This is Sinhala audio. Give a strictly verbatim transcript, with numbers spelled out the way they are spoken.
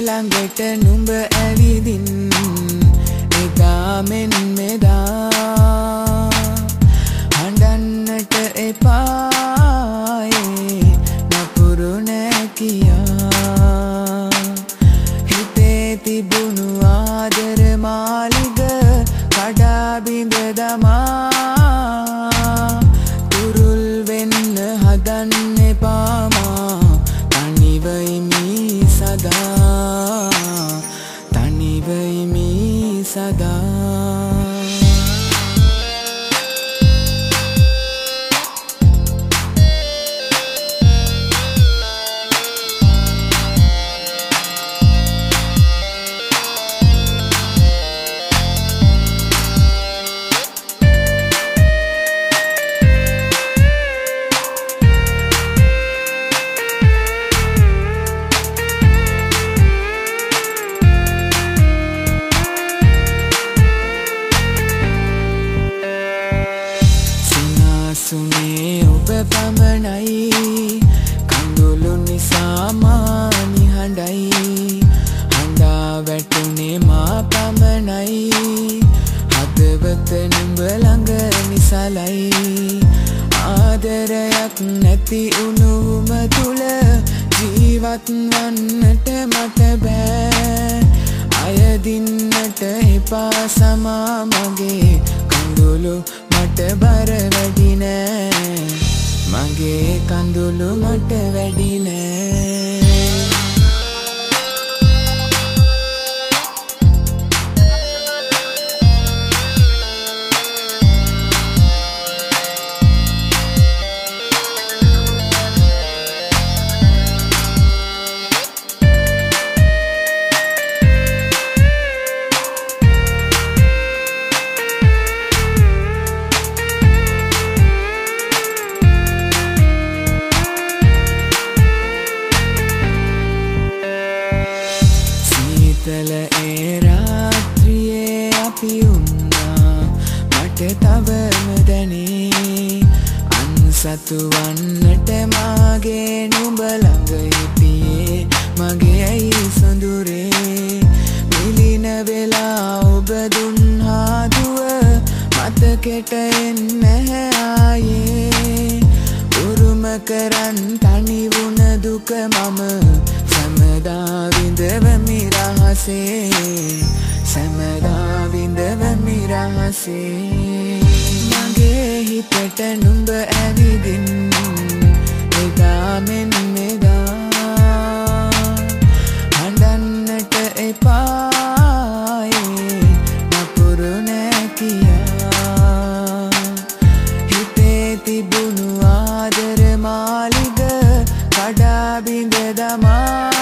ළඟට නුඹ ඇවිදින් එදා මෙන් මෙදා හඬන්නට එපායේ නපුරු නෑ කියා හිතේ තිබුණු ආදර මාලිග කඩා බිඳ දමා තුරුල් වෙන්න හදන්න එපාමා තනිවයිමි සදා තනිවයිමි සදා සුනේ ඔබ පමණයි කඳුළු නිසා මා නිහඬයි හඬා වැටුනේ මා පමණයි හදවත නුඹ ළඟ නිසලයි ආදරයක් නැති උණුම තුල ජීවත් වන්නට මට බෑ අයදින්නට එපා සමා මගේ කඳුළු මට බර වැඩි නෑ මගේ කඳුළු මට වැඩි නෑ සීතල ඒ රාත්‍රියේ අපි උන්නා මට තවම දැනේ අන්සතු වන්නට මාගේ නුඹ ළඟ හිටියේ මගේ ඇයි සොඳුරේ මිලින වෙලා ඔබ දුන් හාදුව මතකෙට එන්නේ ආයේ උරුම කරන් තනි වුණ දුක මම සමදා විඳවමි රහසේ සමදා විඳවමි රහසේ මගේ හිතට නුඹ ඇවිදින් එදා මෙන් මෙදා හඬන්නට එපායේ නපුරු නෑ කියා හිතේ තිබුණු ආදර මාලිග කඩා බිඳ දමා